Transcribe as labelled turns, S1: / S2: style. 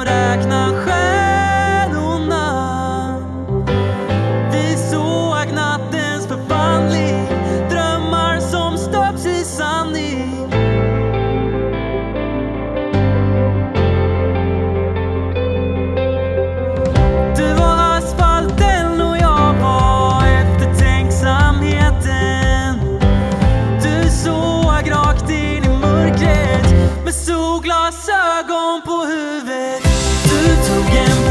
S1: och räkna stjärnorna. Vi såg nattens förvandling, drömmar som stöps i sanning. Du var asfalten och jag var eftertänksamheten. Du såg rakt in i mörkret med solglasögon på huvudet. Du tog en